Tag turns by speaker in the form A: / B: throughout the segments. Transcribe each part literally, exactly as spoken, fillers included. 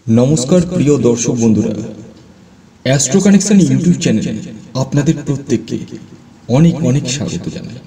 A: নমস্কার প্রিয় দর্শক বন্ধুরা, অ্যাস্ট্রো কানেকশন ইউটিউব চ্যানেলে আপনাদের প্রত্যেককে অনেক অনেক স্বাগত জানাই।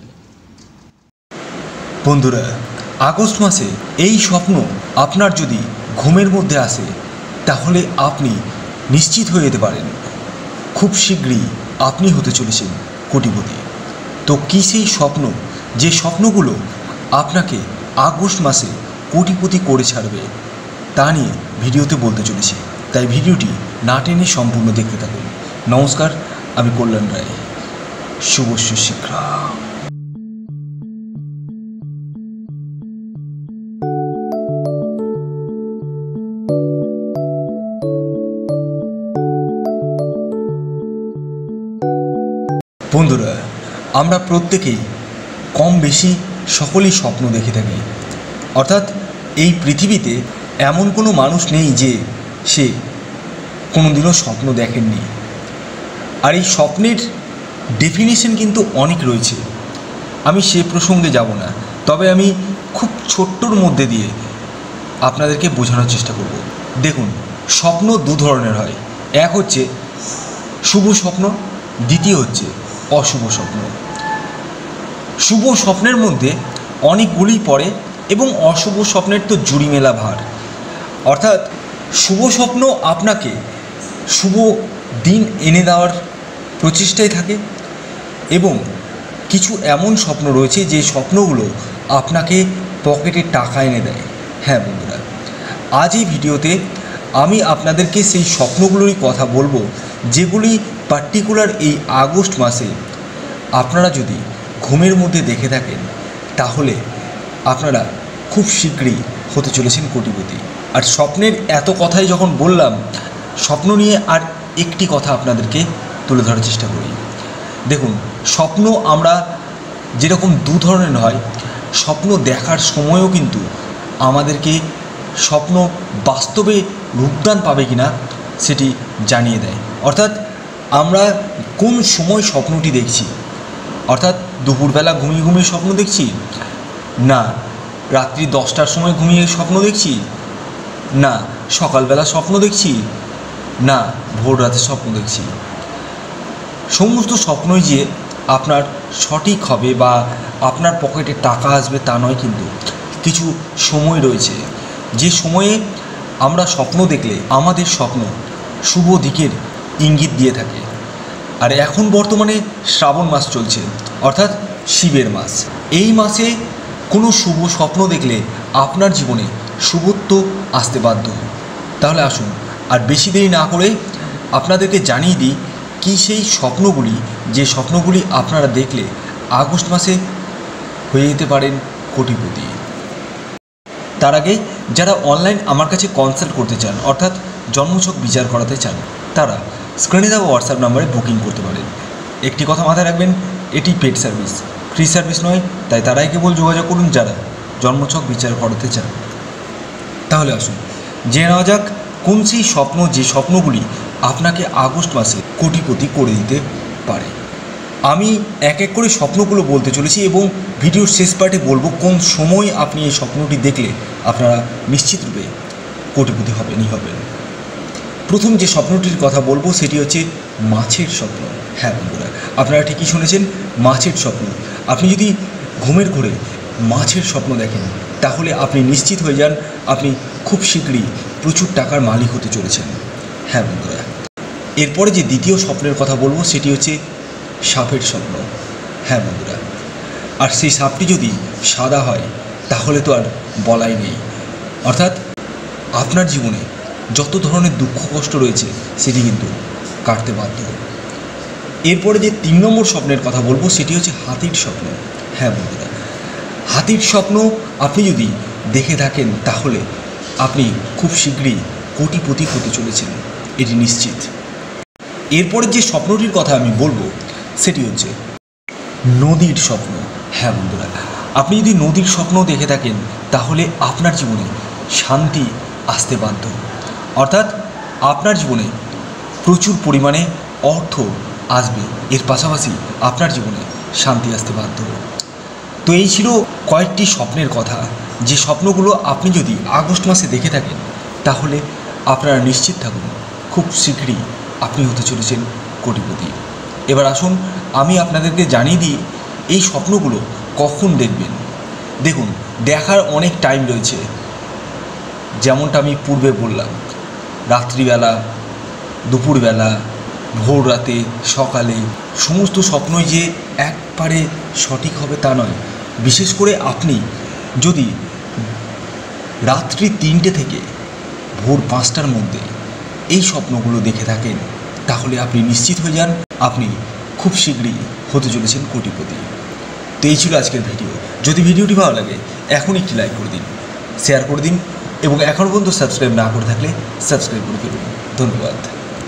B: বন্ধুরা, আগস্ট মাসে এই স্বপ্ন আপনার যদি ঘুমের মধ্যে আসে তাহলে আপনি নিশ্চিত হয়ে যেতে পারেন খুব শীঘ্রই আপনি হতে চলেছেন কোটিপতি। তো কী সেই স্বপ্ন, যে স্বপ্নগুলো আপনাকে আগস্ট মাসে কোটিপতি করে ছাড়বে, তা নিয়ে ভিডিওতে বলতে চলেছি। তাই ভিডিওটি না টেনে সম্পূর্ণ দেখতে থাকুন। নমস্কার, আমি কল্যাণ রায়। শুভস্য শীঘ্র। বন্ধুরা, আমরা প্রত্যেকেই কম বেশি সকলেই স্বপ্ন দেখে থাকি। অর্থাৎ এই পৃথিবীতে এমন কোনো মানুষ নেই যে সে কোনোদিনও স্বপ্ন দেখেননি। আর এই স্বপ্নের ডেফিনিশন কিন্তু অনেক রয়েছে, আমি সে প্রসঙ্গে যাব না। তবে আমি খুব ছোট্টর মধ্যে দিয়ে আপনাদেরকে বোঝানোর চেষ্টা করব। দেখুন, স্বপ্ন দু ধরনের হয়। এক হচ্ছে শুভ স্বপ্ন, দ্বিতীয় হচ্ছে অশুভ স্বপ্ন। শুভ স্বপ্নের মধ্যে অনেকগুলি পড়ে এবং অশুভ স্বপ্নের তো জুড়ি মেলা ভার। অর্থাৎ শুভ স্বপ্ন আপনাকে শুভ দিন এনে দেওয়ার প্রচেষ্টায় থাকে এবং কিছু এমন স্বপ্ন রয়েছে যে স্বপ্নগুলো আপনাকে পকেটে টাকা এনে দেয়। হ্যাঁ বন্ধুরা, আজ এই ভিডিওতে আমি আপনাদেরকে সেই স্বপ্নগুলোরই কথা বলবো যেগুলি পার্টিকুলার এই আগস্ট মাসে আপনারা যদি ঘুমের মধ্যে দেখে থাকেন তাহলে আপনারা খুব শীঘ্রই হতে চলেছেন কোটিপতি। আর স্বপ্নের এত কথাই যখন বললাম, স্বপ্ন নিয়ে আর একটি কথা আপনাদেরকে তুলে ধরার চেষ্টা করি। দেখুন, স্বপ্ন আমরা যেরকম দু ধরনের হয়, স্বপ্ন দেখার সময়ও কিন্তু আমাদেরকে স্বপ্ন বাস্তবে রূপদান পাবে কিনা সেটি জানিয়ে দেয়। অর্থাৎ আমরা কোন সময় স্বপ্নটি দেখছি, অর্থাৎ দুপুরবেলা ঘুমিয়ে ঘুমিয়ে স্বপ্ন দেখছি, না রাত্রি দশটার সময় ঘুমিয়ে স্বপ্ন দেখছি, না সকালবেলা স্বপ্ন দেখছি, না ভোর রাতে স্বপ্ন দেখছি, সমস্ত স্বপ্নই যে আপনার সঠিক হবে বা আপনার পকেটে টাকা আসবে তা নয়। কিন্তু কিছু সময় রয়েছে যে সময়ে আমরা স্বপ্ন দেখলে আমাদের স্বপ্ন শুভ দিকের ইঙ্গিত দিয়ে থাকে। আর এখন বর্তমানে শ্রাবণ মাস চলছে, অর্থাৎ শিবের মাস। এই মাসে কোনো শুভ স্বপ্ন দেখলে আপনার জীবনে শুভত্ব আসতে বাধ্য। তাহলে আসুন আর বেশি দেরি না করে আপনাদেরকে জানিয়ে দিই কী সেই স্বপ্নগুলি, যে স্বপ্নগুলি আপনারা দেখলে আগস্ট মাসে হয়ে যেতে পারেন কোটিপতি। তার আগে যারা অনলাইন আমার কাছে কনসাল্ট করতে চান, অর্থাৎ জন্মছক বিচার করাতে চান, তারা স্ক্রিনে দেওয়া হোয়াটসঅ্যাপ নাম্বারে বুকিং করতে পারেন। একটি কথা মাথায় রাখবেন, এটি পেড সার্ভিস, ফ্রি সার্ভিস নয়। তাই তারাই কেবল যোগাযোগ করুন যারা জন্মছক বিচার করাতে চান। তাহলে আসুন জেনে নেওয়া যাক কোন সেই স্বপ্ন, যে স্বপ্নগুলি আপনাকে আগস্ট মাসে কোটিপতি করে দিতে পারে। আমি এক এক করে স্বপ্নগুলো বলতে চলেছি এবং ভিডিওর শেষ পার্টে বলবো কোন সময় আপনি এই স্বপ্নটি দেখলে আপনারা নিশ্চিতরূপে কোটিপতি হবেনই হবেন। প্রথম যে স্বপ্নটির কথা বলবো সেটি হচ্ছে মাছের স্বপ্ন। হ্যাঁ বন্ধুরা, আপনারা ঠিকই শুনেছেন, মাছের স্বপ্ন। আপনি যদি ঘুমের ঘোরে মাছের স্বপ্ন দেখেন তাহলে আপনি নিশ্চিত হয়ে যান আপনি খুব শীঘ্রই প্রচুর টাকার মালিক হতে চলেছেন। হ্যাঁ বন্ধুরা, এরপরে যে দ্বিতীয় স্বপ্নের কথা বলবো সেটি হচ্ছে সাপের স্বপ্ন। হ্যাঁ বন্ধুরা, আর সেই সাপটি যদি সাদা হয় তাহলে তো আর বলাই নেই। অর্থাৎ আপনার জীবনে যত ধরনের দুঃখ কষ্ট রয়েছে সেটি কিন্তু কাটতে বাধ্য। এরপরে যে তিন নম্বর স্বপ্নের কথা বলবো সেটি হচ্ছে হাতির স্বপ্ন। হ্যাঁ বন্ধুরা, হাতির স্বপ্ন আপনি যদি দেখে থাকেন তাহলে আপনি খুব শীঘ্রই কোটিপতি হতে চলেছেন, এটি নিশ্চিত। এরপরে যে স্বপ্নটির কথা আমি বলবো সেটি হচ্ছে নদীর স্বপ্ন। হ্যাঁ বন্ধুরা, আপনি যদি নদীর স্বপ্ন দেখে থাকেন তাহলে আপনার জীবনে শান্তি আসতে বাধ্য। অর্থাৎ আপনার জীবনে প্রচুর পরিমাণে অর্থ আসবে, এর পাশাপাশি আপনার জীবনে শান্তি আসতে বাধ্য। তো এই ছিল কয়েকটি স্বপ্নের কথা, যে স্বপ্নগুলো আপনি যদি আগস্ট মাসে দেখে থাকেন তাহলে আপনারা নিশ্চিত থাকুন খুব শীঘ্রই আপনি হতে চলেছেন কোটিপতি। এবার আসুন আমি আপনাদেরকে জানিয়ে দিই এই স্বপ্নগুলো কখন দেখবেন। দেখুন, দেখার অনেক টাইম রয়েছে, যেমনটা আমি পূর্বে বললাম, রাত্রিবেলা, দুপুরবেলা, ভোর রাতে, সকালে। সমস্ত স্বপ্নই যে একবারে সঠিক হবে তা নয়। বিশেষ করে আপনি যদি রাত্রি তিনটে থেকে ভোর পাঁচটার মধ্যে এই স্বপ্নগুলো দেখে থাকেন তাহলে আপনি নিশ্চিত হয়ে যান আপনি খুব শীঘ্রই হতে চলেছেন কোটিপতি। তো এই ছিল আজকের ভিডিও। যদি ভিডিওটি ভালো লাগে এখন একটি লাইক করে দিন, শেয়ার করে দিন এবং এখনও পর্যন্ত সাবস্ক্রাইব না করে থাকলে সাবস্ক্রাইব করে ফেলুন। ধন্যবাদ।